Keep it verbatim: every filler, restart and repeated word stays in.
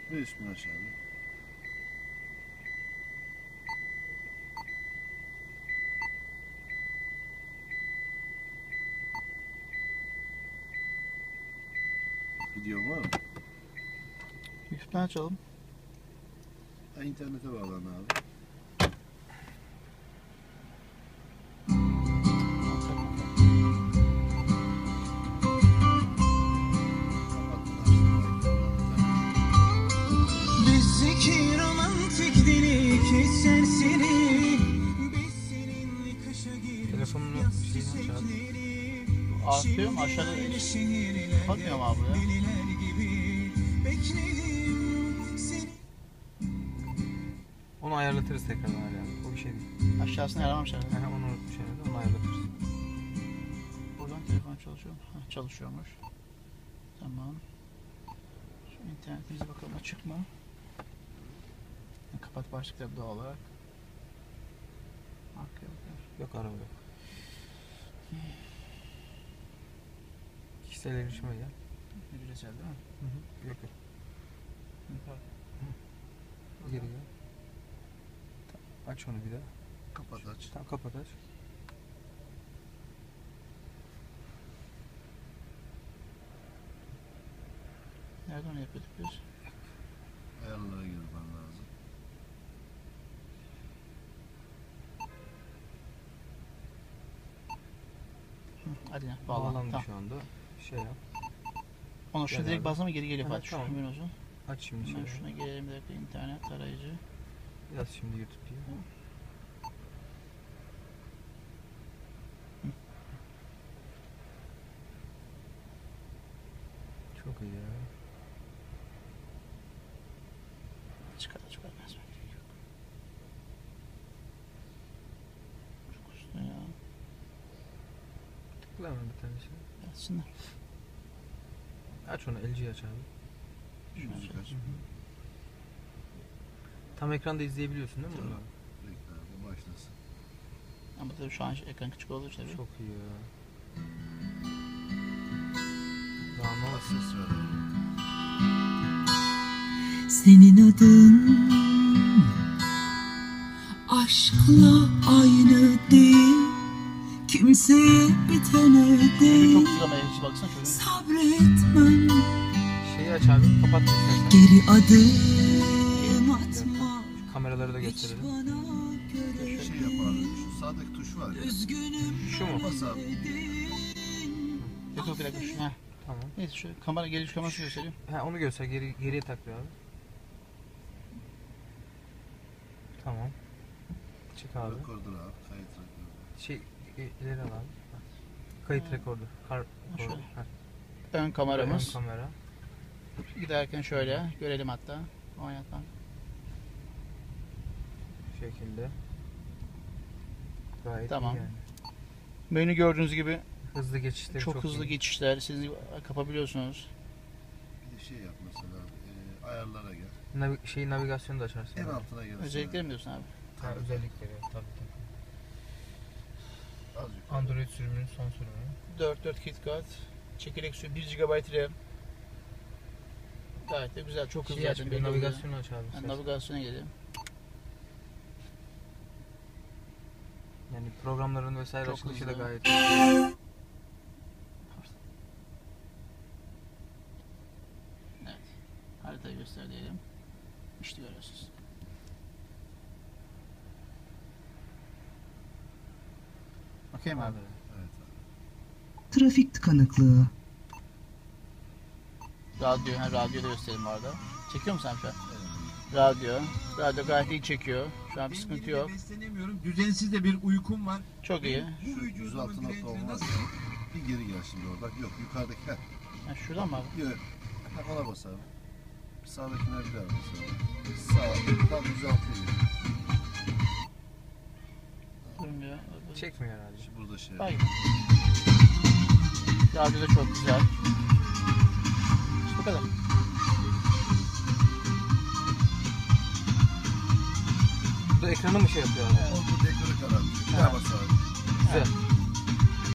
Ve üstünü aşağıda. Video var mı? YouTube'dan açalım. Ha, internete bağlan abi. Bizdeki romantik delik hiç serseri. Biz seninle kışa girmiş Telefonunu yaz şeyini aç abi. çiçekleri. Artıyor mu? Aşağıda Şehirler şehirler bakmıyor mu abi ya? deliler gibi bekledim seni. Onu ayarlatırız tekrardan yani. O bir şey değil. Aşağısını ayarlamamışlar. Aha, onu unutmuş herhalde. Onu ayarlatırız. Buradan telefon çalışıyor mu? Heh, çalışıyormuş. Tamam. Şu internetimize bakalım açık mı? Kapat başlıkları doğal olarak. Arkaya bakar. Yok araba yok. Kişisel erişime gel. Ücretsel değil mi? Hı hı. Yok yok. Geri gel. Tamam, aç onu bir daha. Kapat aç. Tamam kapat aç. Nerede onu yapıyorduk biz? Ayarlara girmen lazım. Hı, hadi ya. Bağlan. Bağlandı Tamam. şu anda. Şey yap. Onu şu Gel direkt abi. basma mı geri geliyor Aha, Fatih. tamam. Şu haberin olsun. Aç şimdi Hemen şey. şuna gelelim bir dakika. İnternet tarayıcı. Yaz şimdi YouTube diye. Çok iyi ya. Çıkar çıkarmaz mı? Yok. Çok usta ya. Tıkla hemen bir tane şey. Yatsınlar. Aç onu, L G'yi aç abi. Şunu Müzik açalım. aç. Tam ekranda izleyebiliyorsun değil mi bunu? Bekle abi başlasın. Ama tabii şu an ekran küçük olduğu için tabii. Çok iyi ya. Daha ne olsun? Ses ver. Senin adın aşkla aynı değil, kimseye bitene Çok değil. güzel ama hiç baksana şöyle. Sabretmem, Şeyi aç abi, kapat istersen. geri adım atma. Şu kameraları da Hiç gösterelim. bana göre Bir şey yap abi. Şu sağdaki tuş var ya. üzgünüm Şu mu? Bas abi. Yok yok bir dakika şu. Heh. Tamam. Neyse şu kamera geliş kamerası göstereyim. Ha, onu göster, geri, geriye tak bir abi. Tamam. Çık abi. Rekordur abi. Kayıt rekordur. Şey, i- ileri al abi. Kayıt rekordu. Kar şöyle. rekordu. Ha, Ön ön kameramız. kamera. Giderken şöyle görelim hatta. Oynatmam. Bu şekilde. Gayet Tamam. iyi yani. Menü gördüğünüz gibi Hızlı geçişleri çok, çok, hızlı iyi. geçişler. Siz kapabiliyorsunuz. Bir de şey yap mesela. E, ayarlara gel. Navi şey navigasyonu da açarsın. En abi. altına gel. Özellikleri mi diyorsun abi? Ha, özellikleri tabii tabii. Az yukarı. Android sürümünün son sürümü. dört dört KitKat. Çekirdek suyu bir gigabayt RAM. Gayet de güzel. Çok hızlı Şey aç zaten. bir de belli oluyor. navigasyonu aç abi. Yani istersen. navigasyona gelelim. Yani programların vesaire Çok açılışı da hızlı. gayet iyi. Evet. Haritayı göster diyelim. İşte görüyorsunuz. Okey mi abi? Evet abi. Trafik tıkanıklığı. Radyo, ha, radyo da göstereyim bu arada. Çekiyor musun sen şu an? Radyo. Radyo gayet iyi çekiyor. Şu an bir sıkıntı yok. Beslenemiyorum. Düzensiz de bir uykum var. Çok iyi. Bu Yüz vücudumun altı nokta direncini on var nasıl... ya. Bir geri gel şimdi orada. Yok yukarıdaki. Heh. Ha, şuradan mı abi? Yok. Ha, ona bas abi. Sağdakine bir daha bas abi. Sağ. Tam yüz altıya gel. Durmuyor. Çekmiyor herhalde. Şimdi burada şey. Hayır. Radyo da çok güzel. İşte bu kadar. Bu da ekranı mı şey yapıyor abi? O bu dekoru kararmış. Bir daha bas abi. Güzel.